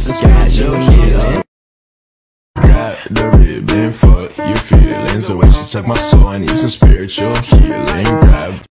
some spiritual healing. Got the ribbon, fuck your feelings. The way she took my soul, I need some spiritual healing. Grab